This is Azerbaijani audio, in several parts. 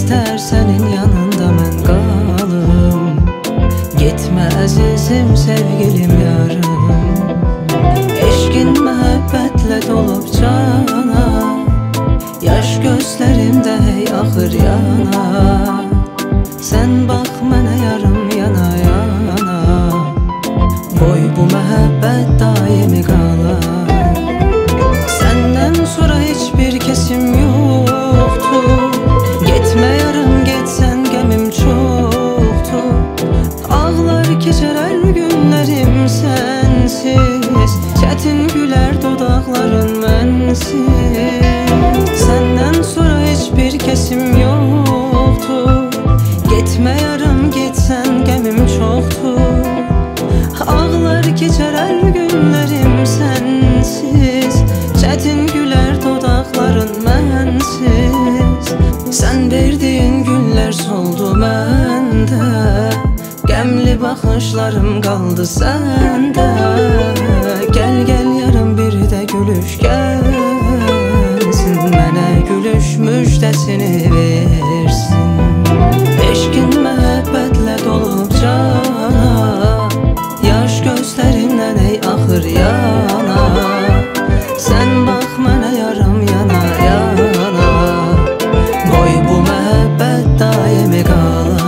istər sənin yanında mən qalım. Getmə əzizim, sevgilim, yarım. Eşqin məhəbbətlə dolub cana, yaş gözlərimdə hey axır yana. Sən bax mənə yarım, yana yana. Qoy bu məhəbbət daimi qalar. Səndən sonra heç bir kesim yoxdur. Getmə yarım, getsən qəmim çoxdur. Ağlar keçər hər günlərim sənsiz. Çətin gülər dodaqların mənsiz. Səndən sonra heç bir kesim yoxdur. Getmə yarım, getsən qəmim çoxdur. Ağlar keçər hər günlərim sənsiz. Çətin gülər dodaqların mənsiz. Sən verdiyin günlər soldu məndə. Qəmli baxışlarım qaldı səndə. Gəl gəl yarım, bir də gülüş gəlsin. Mənə gülüş müjdəsini versin. Eşqin məhəbbətlə dolub cana, yaş gözlərimdən ey axır yana. Sən bax mənə yarım, yana yana. Qoy bu məhəbbət daimi qalar.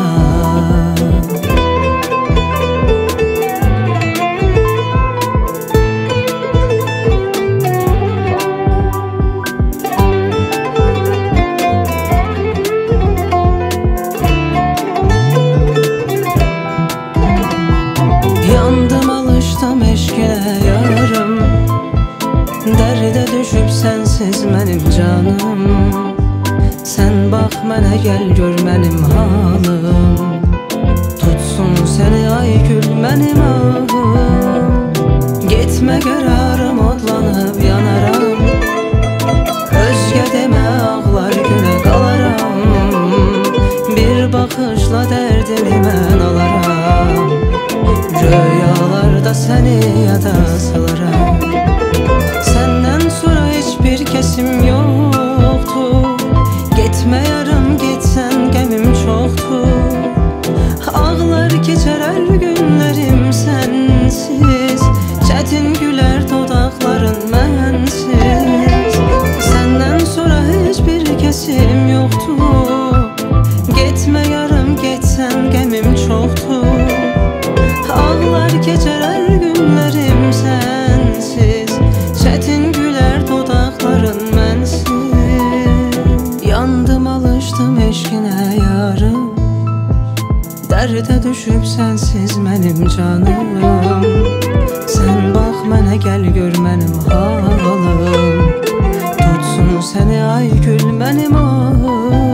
Yandım, alışdım eşqinə yarım. Dərdə düşüb sənsiz mənim canım. Sən bax mənə, gəl gör mənim halım. Tutsun səni ay gül mənim ağım. Getmə qərarım, odlanıb yanaram. Özgə demə, ağlar günə qalaram. Bir baxışla dərdimi mən alaram. Rüyalarda səni yada salaram. Səndən sonra heç bir kesim yoxdur. Getmə yarım, getsən qəmim çoxdur. Ağlar keçər hər günlərim sənsiz. Çətin gülər dodaqların mənsiz. Səndən sonra heç bir kesim yoxdur. Getmə yarım, getsən qəmim çoxdur. Ağlar keçər hər günlərim sənsiz. Çətin gülər dodaqların mənsiz. Yandım, alışdım eşqinə yarım. Dərdə düşüb sənsiz mənim canım. Sən bax mənə, gəl gör mənim halım. Tutsun səni ay gül mənim ağım.